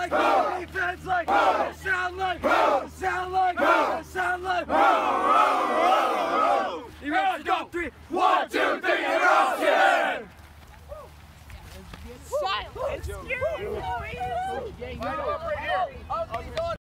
like, defense like, sound like, sound like, sound like. You ready to go? 3, 1, 2, 3, and rock it! Silence! Excuse me!